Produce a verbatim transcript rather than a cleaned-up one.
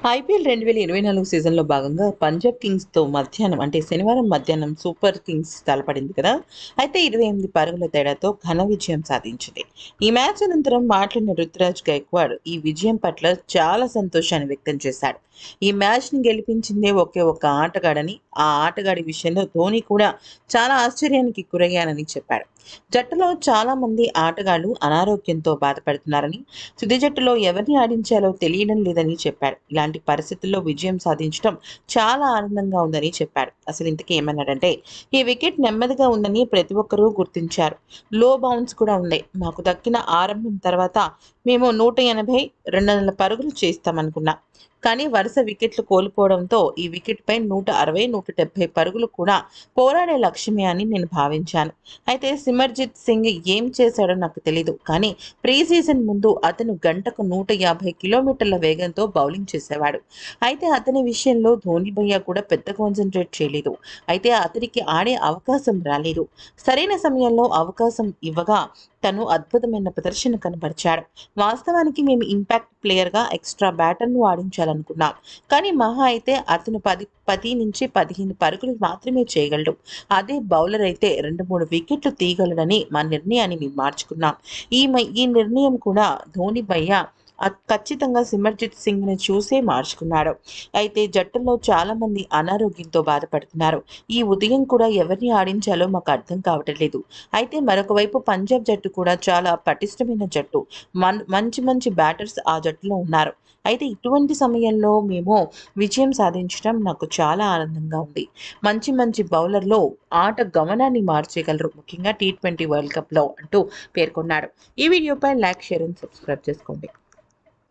IPL రెండు వేల ఇరవై నాలుగు సీజన్‌లో భాగంగా పంజాబ్ కింగ్స్‌తో మధ్యాహ్నం అంటే శనివారం మధ్యాహ్నం సూపర్ కింగ్స్ తలపడింది కదా! అయితే ఇరవై ఎనిమిది పరుగుల తేడాతో ఘన విజయం సాధించింది. ఈ మ్యాచ్ అనంతరం మాట్లాడిన రుతురాజ్ గైక్వాడ్ ఈ విజయం పట్ల చాలా సంతోషాన్ని వ్యక్తం చేశాడు. ఈ మ్యాచ్‌ని గెలిపించిందే ఒకే ఒక్క ఆటగాడని, ఆ ఆటగాడి విషయంలో ధోని కూడా చాలా ఆశ్చర్యానికి గురయ్యానని చెప్పాడు. జట్టులో చాలా మంది ఆటగాళ్లు అనారోగ్యంతో బాధపడుతున్నారని, తుది జట్టులో ఎవరిని ఆడించాలో తెలియడం లేదని చెప్పాడు. ఇలాంటి పరిస్థితుల్లో విజయం సాధించడం చాలా ఆనందంగా ఉందని చెప్పాడు. అసలు ఇంతకీ ఏమన్నాడంటే, ఈ వికెట్ నెమ్మదిగా ఉందని ప్రతి ఒక్కరూ గుర్తించారు. లో బౌన్స్ కూడా ఉంది. మాకు దక్కిన ఆరంభం తర్వాత మేము నూట ఎనభై, రెండు వందల పరుగులు చేస్తామనుకున్నా. కానీ వరుస వికెట్లు కోల్పోవడంతో ఈ వికెట్‌పై నూట అరవై, నూట డెబ్బై పరుగులు కూడా పోరాడే లక్ష్యమే అని నేను భావించాను. అయితే సిమర్జిత్ సింగ్ ఏం చేశాడో నాకు తెలీదు. కానీ ప్రీ సీజన్ ముందు అతను గంటకు నూట యాభై కిలోమీటర్ల వేగంతో బౌలింగ్ చేసేవాడు. అయితే అతని విషయంలో ధోని భయ్యా కూడా పెద్ద కాన్సంట్రేట్ చేయలేదు. అయితే అతనికి ఆడే అవకాశం రాలేదు. సరైన సమయంలో అవకాశం ఇవ్వగా తను అద్భుతమైన ప్రదర్శన కనబరిచాడు. వాస్తవానికి మేము ఇంపాక్ట్ ప్లేయర్‌గా ఎక్స్‌ట్రా బ్యాటర్‌ను ఆడించాలనుకున్నాం. కానీ మహా అయితే అతను పది పది నుంచి పదిహేను పరుగులు మాత్రమే చేయగలడు. అదే బౌలర్ అయితే రెండు, మూడు వికెట్లు తీయగలడని మా నిర్ణయాన్ని మేము మార్చుకున్నాం. ఈ మ ఈ నిర్ణయం కూడా ధోని భయ్యా అ ఖచ్చితంగా సిమర్జిత్ సింగ్‌ని చూసే మార్చుకున్నాడు. అయితే జట్టులో చాలామంది అనారోగ్యంతో బాధపడుతున్నారు. ఈ ఉదయం కూడా ఎవరిని ఆడించాలో మాకు అర్థం కావటం లేదు. అయితే మరొక వైపు పంజాబ్ జట్టు కూడా చాలా పటిష్టమైన జట్టు. మన్ మంచి మంచి బ్యాటర్స్ ఆ జట్టులో ఉన్నారు. అయితే ఇటువంటి సమయంలో మేము విజయం సాధించడం నాకు చాలా ఆనందంగా ఉంది. మంచి మంచి బౌలర్‌లో ఆట గమనాన్ని మార్చేయగలరు. ముఖ్యంగా టీ ట్వంటీ వరల్డ్ కప్‌లో అంటూ పేర్కొన్నాడు. ఈ వీడియోపై లైక్, షేర్ అండ్ సబ్స్క్రైబ్ చేసుకోండి.